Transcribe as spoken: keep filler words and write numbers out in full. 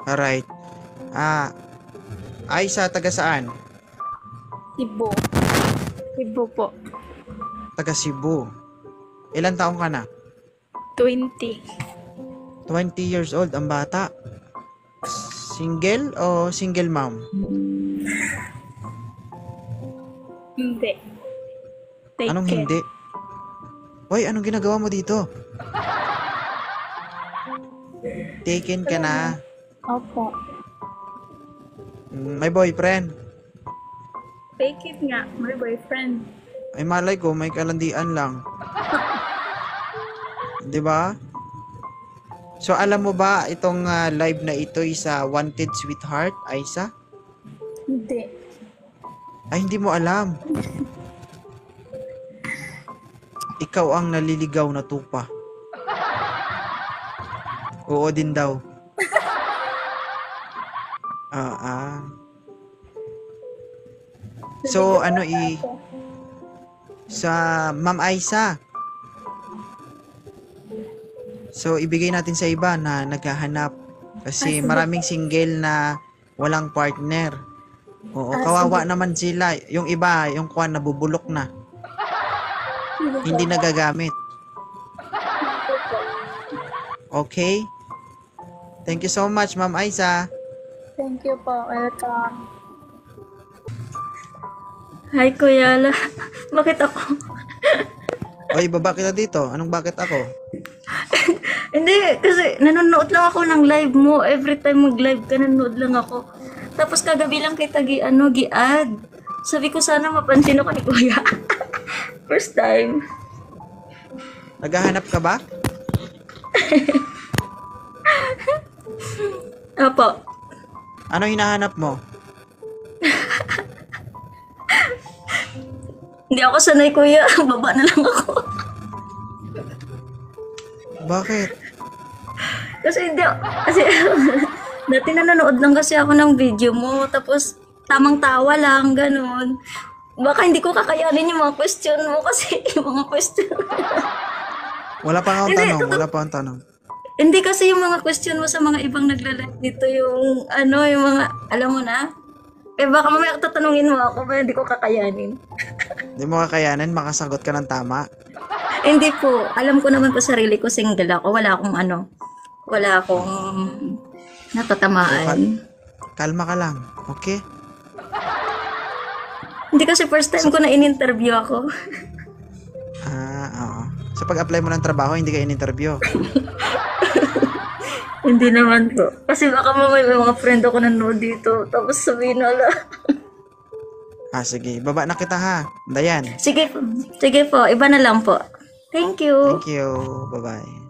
Alright. Ah, Aisa, taga saan? Cebu. Cebu po. Taga Cebu. Ilan taong ka na? twenty. twenty years old, ang bata. Single o single mom? Hindi. Take Anong care. hindi? Hoy, anong ginagawa mo dito? Taken ka na. Opo. Mm, May boyfriend. Fake it nga. My boyfriend. Ay malay ko, may kalandian lang. 'Di ba? So alam mo ba itong ah, live na ito is sa Wanted Sweetheart, Aisa? Hindi. Ay hindi mo alam. Ikaw ang naliligaw na tupa. Oo din daw. Ah, ah. So ano i sa Ma'am Aisa. So ibigay natin sa iba na naghahanap kasi maraming single na walang partner. Oo, kawawa naman sila. Yung iba, yung kuwan nabubulok na, hindi nagagamit. Okay? Thank you so much, Ma'am Aisa. Thank you po. Welcome. Hi, Kuya La. Bakit ako? Oy, baba kita dito. Anong bakit ako? Hindi, kasi nanonood lang ako ng live mo. Every time mag-live ka, nanonood lang ako. Tapos kagabi lang kita gi, ano, gi-add. Sabi ko sana mapansin ako ni Kuya. First time. Naghahanap ka ba? Opo. Ano hinahanap mo? Hindi ako sanay, Kuya. Baba na lang ako. Bakit? Kasi hindi kasi dati nanonood lang kasi ako ng video mo. Tapos tamang tawa lang, ganun. Baka hindi ko kakayanin yung mga question mo kasi yung mga question. Wala pa akong Hindi, tanong. totoo- Wala pa akong tanong. Hindi kasi yung mga question mo sa mga ibang nagla-live dito yung ano, yung mga, alam mo na? Eh baka mamaya tatanungin mo ako, pero hindi ko kakayanin. Hindi mo kakayanin, makasagot ka ng tama. Hindi po, alam ko naman po sarili ko, single ako, wala akong ano, wala akong natatamaan. Kalma ka lang. Okay? Hindi kasi first time ko na in-interview ako. Ah, oo. Sa pag-apply mo ng trabaho, hindi ka in-interview. Hindi naman po. Kasi baka mamaya may mga friend ako nanood dito, tapos sabihin na lang. Ah, sige. Baba na kita ha. Dayan. Sige po, sige po, iba na lang po. Thank you. Thank you. Bye-bye.